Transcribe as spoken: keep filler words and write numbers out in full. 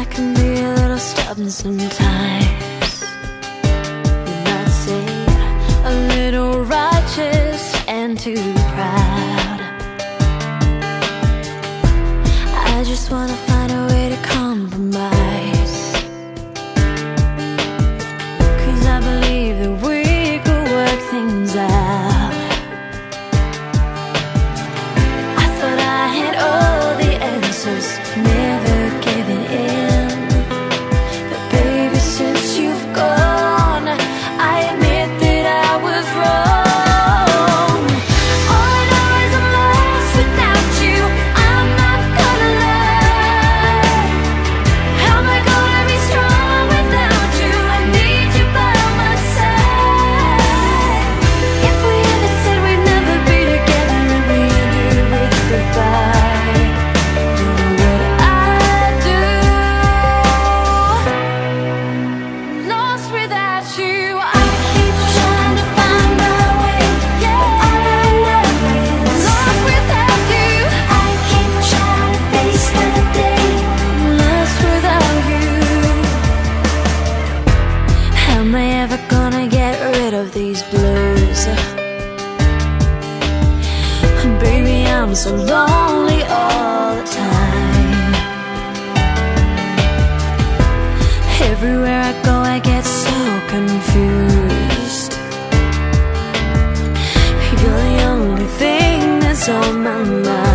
can be a little stubborn sometimes. You might say a little righteous and too proud. I just wanna find a way to compromise, 'cause I believe that we could work things out. I thought I had all the answers, never giving in. But baby, since you've gone, I admit that I was wrong. All I know is I'm lost without you. I'm not gonna lie. How am I gonna be strong without you? I need you by my side. If we ever said we'd never be together and we ended with goodbye, you know what I'd do. Lost without you, I keep trying to find my way. Yeah, all I know is lost without you. I keep trying to face the day. Lost without you. How am I ever gonna get rid of these blues? Baby, I'm so lonely all the time. Everywhere I go, I get so confused. You're the only thing that's on my mind.